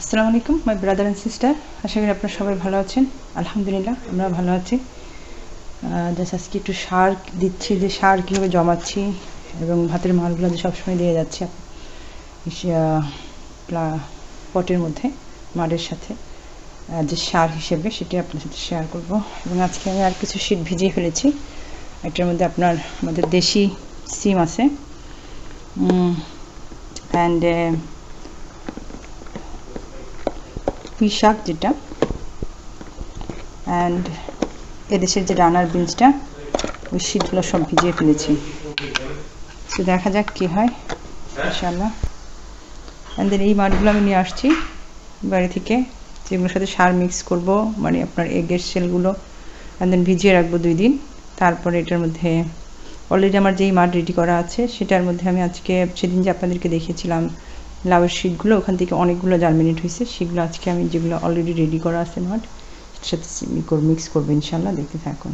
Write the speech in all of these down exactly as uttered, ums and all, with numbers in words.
আসসালামু আলাইকুম my brother and sister, আশা করি আপনারা সবাই ভালো আছেন। আলহামদুলিল্লাহ আমরা ভালো আছি। জাস্ট আজকে একটু সার দিচ্ছি, যে সার কীভাবে জমাচ্ছি এবং ভাতের মালগুলো যে সবসময় দিয়ে যাচ্ছি পটের মধ্যে মাড়ের সাথে যে সার হিসেবে, সেটি আপনার সাথে শেয়ার করব। এবং আজকে আমি আর কিছু শীট ভিজিয়ে ফেলেছি। এটার মধ্যে আপনার আমাদের দেশি সিম আছে অ্যান্ড পুঁই শাক যেটা, অ্যান্ড এদেশের যে রানার বিনসটা, ওই শীটগুলো সব ভিজিয়ে ফেলেছি। তো দেখা যাক কী হয় ইনশাআল্লাহ। অ্যান্ড দেন এই মাছগুলো আমি নিয়ে আসছি বাড়ি থেকে, যেগুলোর সাথে সার মিক্স করব, মানে আপনার এগের সেলগুলো, অ্যান্ড দেন ভিজিয়ে রাখবো দুই দিন। তারপরে এটার মধ্যে অলরেডি আমার যেই মাঠ রেডি করা আছে, সেটার মধ্যে আমি আজকে সেদিন যে আপনাদেরকে দেখিয়েছিলাম লাউয়ের শীটগুলো, ওখান থেকে অনেকগুলো জার্মিনেট হয়েছে। সেগুলো আজকে আমি যেগুলো অলরেডি রেডি করা আছে মাঠ, সেটার সাথে মিক্স করবো ইনশাল্লাহ। দেখতে থাকুন।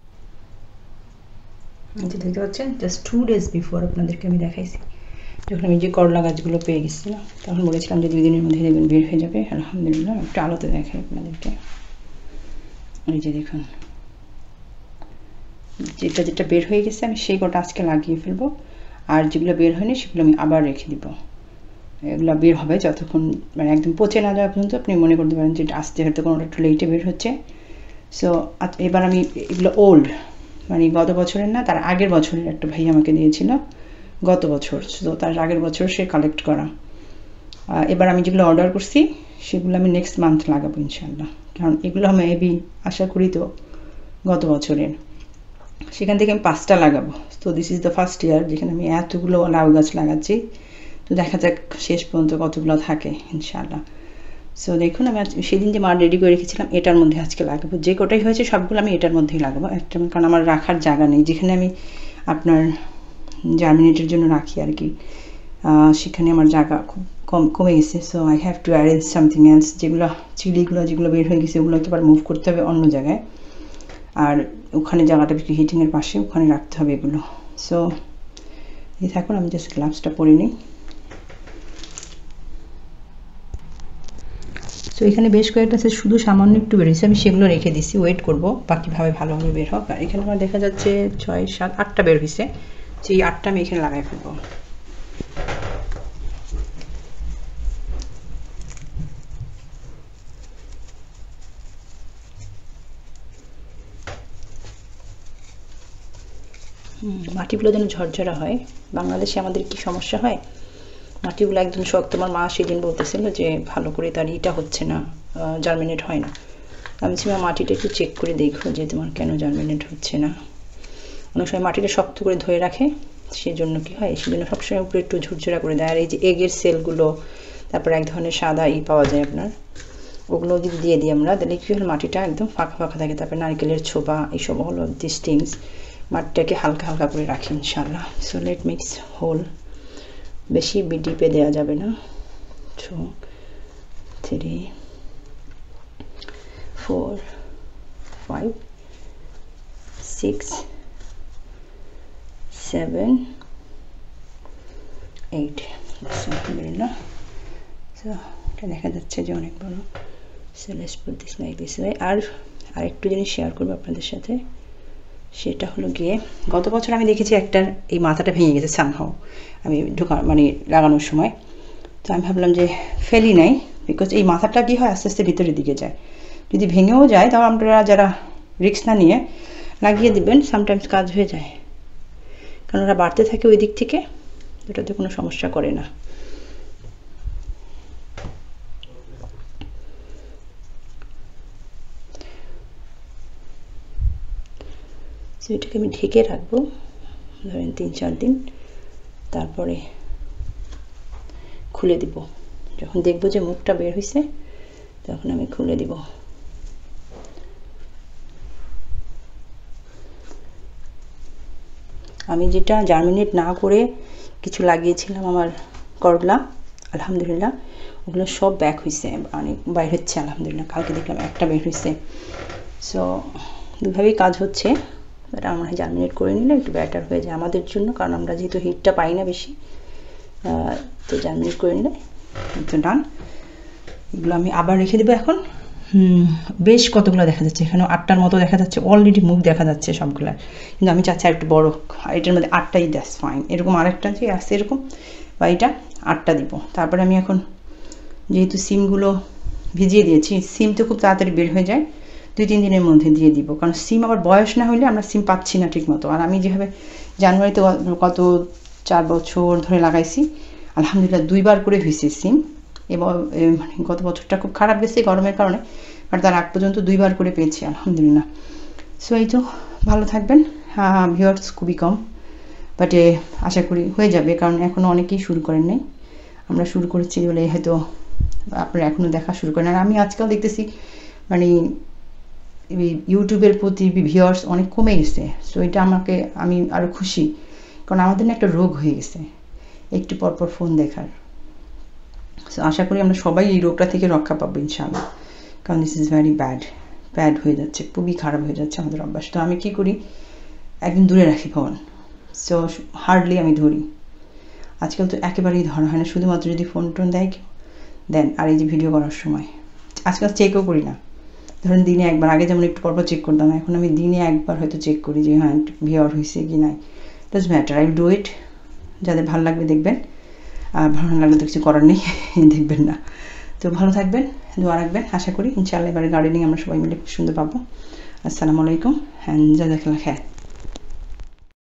দেখতে পাচ্ছেন জাস্ট টু ডেজ বিফোর আপনাদেরকে আমি দেখাইছি, যখন আমি যে করলা গাছগুলো পেয়ে গেছিলাম, তখন বলেছিলাম যে দুই দিনের মধ্যে দেখবেন বের হয়ে যাবে। আলহামদুলিল্লাহ একটু আলোতে দেখাই আপনাদেরকে। এই যে দেখুন, যেটা যেটা বের হয়ে গেছে আমি সেই কটা আজকে লাগিয়ে ফেলবো, আর যেগুলো বের হয়নি সেগুলো আমি আবার রেখে দিব। এগুলো বের হবে যতক্ষণ মানে একদম পচে না যাওয়া পর্যন্ত। আপনি মনে করতে পারেন যে আসতে হয়তো কোনোটা একটু লেটে বের হচ্ছে। সো এবার আমি এগুলো ওল্ড, মানে গত বছরের না, তার আগের বছরের একটা ভাই আমাকে দিয়েছিল গত বছর, তো তার আগের বছর সে কালেক্ট করা। এবার আমি যেগুলো অর্ডার করছি সেগুলো আমি নেক্সট মান্থ লাগাবো ইনশাল্লাহ, কারণ এগুলো আমি এবি আশা করি তো গত বছরের, সেখান থেকে আমি পাঁচটা লাগাবো। তো this is the first year যেখানে আমি এতগুলো লাউ গাছ লাগাচ্ছি। তো দেখা যাক শেষ পর্যন্ত কতগুলো থাকে ইনশাআল্লাহ। সো দেখুন, আমি সেদিন যে মাঠ রেডি করে রেখেছিলাম এটার মধ্যে আজকে লাগাবো। যে কটাই হয়েছে সবগুলো আমি এটার মধ্যেই লাগাবো একটা, কারণ আমার রাখার জায়গা নেই। যেখানে আমি আপনার জার্মিনেটের জন্য রাখি আর কি, সেখানে আমার জায়গা খুব কম কমে গেছে। So I have to arrange something else. যেগুলো চিলিগুলো যেগুলো বের হয়ে গেছে ওগুলো একবার মুভ করতে হবে অন্য জায়গায়, আর ওখানে জায়গাটা একটু হিটিংয়ের পাশে, ওখানে রাখতে হবে এগুলো। সো এই থাকুন, আমি জাস্ট গ্লাভসটা পরে নিই। তো এখানে বেশ কয়েকটা আছে, শুধু সামান্য একটু বেরিয়েছে, আমি সেগুলো রেখে দিচ্ছি, ওয়েট করবো বাকিভাবে ভালোভাবে বের হোক। আর এখানে আমার দেখা যাচ্ছে ছয় সাত আটটা বের হয়েছে, সেই আটটা আমি এখানে লাগাই ফেলবো। মাটিগুলো যেন ঝরঝরা হয়। বাংলাদেশে আমাদের কি সমস্যা হয়, মাটিগুলো একদম শক্ত। আমার মা সেদিন বলতেছিল যে ভালো করে তার ইটা হচ্ছে না, জার্মিনেট হয় না। আমি ছিলাম মাটিটা একটু চেক করে দেখো যে তোমার কেন জার্মিনেট হচ্ছে না। অনেক সময় মাটিটা শক্ত করে ধরে রাখে, সেজন্য কি হয়, সেজন্য সবসময় উপরে একটু ঝুরঝুরা করে দেয়। আর এই যে এগের সেলগুলো, তারপর এক ধরনের সাদা ই পাওয়া যায় আপনার, ওগুলো যদি দিয়ে দিই আমরা, তাহলে কী হলো মাটিটা একদম ফাঁকা ফাঁকা থাকে। তারপরে নারকেলের ছোবা, এইসব হলো দিস থিংস মাটিটাকে হালকা হালকা করে রাখি ইনশাআল্লাহ। সো লেট মিক্স হোল, বেশি ডিপে দেওয়া যাবে না। Two three four five six seven eight. আলহামদুলিল্লাহ। সো এটা দেখা যাচ্ছে যে অনেক বড়। So let's put this like this way. আর আরেকটু জিনিস শেয়ার করবো আপনাদের সাথে, সেটা হলো গিয়ে গত বছর আমি দেখেছি একটার এই মাথাটা ভেঙে গেছে সামহাও, আমি ঢোকা মানে লাগানোর সময়। তো আমি ভাবলাম যে ফেলি নাই, বিকজ এই মাথাটা কী হয় আস্তে আস্তে ভিতরের দিকে যায়। যদি ভেঙেও যায় তাও আপনারা যারা রিস্ক না নিয়ে লাগিয়ে দিবেন, সামটাইমস কাজ হয়ে যায়, কারণ ওরা বাড়তে থাকে ওই দিক থেকে, ওটাতে কোনো সমস্যা করে না। তো এটাকে আমি ঢেকে রাখবো ধরেন তিন চার দিন, তারপরে খুলে দিব। যখন দেখবো যে মুখটা বের হয়েছে তখন আমি খুলে দিব। আমি যেটা জার্মিনেট না করে কিছু লাগিয়েছিলাম আমার করলা, আলহামদুলিল্লাহ ওগুলো সব ব্যাক হয়েছে, অনেক বাইর হচ্ছে আলহামদুলিল্লাহ। কালকে দেখলাম একটা বের হয়েছে। সো দুভাবেই কাজ হচ্ছে, এটা আমরা জার্মিনেট করে নিলে একটু ব্যাটার হয়ে যায় আমাদের জন্য, কারণ আমরা যেহেতু হিটটা পাই না বেশি, তো জার্মিনেট করে নিলে একটু ডান। এগুলো আমি আবার রেখে দেবো এখন। বেশ কতগুলো দেখা যাচ্ছে, এখানেও আটটার মতো দেখা যাচ্ছে, অলরেডি মুখ দেখা যাচ্ছে সবগুলার, কিন্তু আমি চাচ্ছি আর একটু বড়, এটার মধ্যে আটটাই দ্যাটস ফাইন। এরকম আরেকটা যে আছে এরকম, বা এটা আটটা দিব। তারপরে আমি এখন যেহেতু সিমগুলো ভিজিয়ে দিয়েছি, সিম তো খুব তাড়াতাড়ি বের হয়ে যায়, দুই তিন দিনের মধ্যে দিয়ে দিব, কারণ সিম আবার বয়স না হলে আমরা সিম পাচ্ছি না ঠিক মতো। আর আমি যেভাবে জানুয়ারিতে কত চার বছর ধরে লাগাইছি, আলহামদুলিল্লাহ দুইবার করে হয়েছে সিম। এবং মানে গত বছরটা খুব খারাপ গেছে গরমের কারণে, আর তার আগ পর্যন্ত দুইবার করে পেয়েছি আলহামদুলিল্লাহ। সো এই তো, ভালো থাকবেন। হ্যাঁ, ভিউয়ার্স খুবই কম, বাট আশা করি হয়ে যাবে, কারণ এখনও অনেকেই শুরু করেন নাই। আমরা শুরু করেছি বলে হয়তো আপনারা এখনও দেখা শুরু করেন। আর আমি আজকাল দেখতেছি মানে ইউটিউবের প্রতি ভিউয়ার্স অনেক কমে গেছে। সো এটা আমাকে, আমি আরও খুশি, কারণ আমাদের না একটা রোগ হয়ে গেছে একটু পরপর ফোন দেখার। সো আশা করি আমরা সবাই এই রোগটা থেকে রক্ষা পাবো ইনশাআল্লাহ, কারণ this is very bad bad হয়ে যাচ্ছে, খুবই খারাপ হয়ে যাচ্ছে আমাদের অভ্যাস। তো আমি কী করি, একদিন দূরে রাখি ফোন, সো হার্ডলি আমি ধরি। আজকাল তো একেবারেই ধরা হয় না, শুধুমাত্র যদি ফোন টোন দেয় দেন, আর এই যে ভিডিও করার সময় আজকাল চেকও করি না। ধরেন দিনে একবার, আগে যেমন একটু পরপর চেক করতাম, এখন আমি দিনে একবার হয়তো চেক করি যে হ্যাঁ ভিউয়ার হয়েছে কি নাই। Does matter, I will do it. যাদের ভালো লাগবে দেখবেন, আর ভালো না লাগলে তো কিছু করার নেই, দেখবেন না। তো ভালো থাকবেন, দোয়া রাখবেন। আশা করি ইনশাআল্লাহ এবারে গার্ডেনিং আমরা সবাই মিলে খুব সুন্দর পাবো। আসসালামু আলাইকুম, হ্যাঁ জাজাকাল্লাহ খায়ের।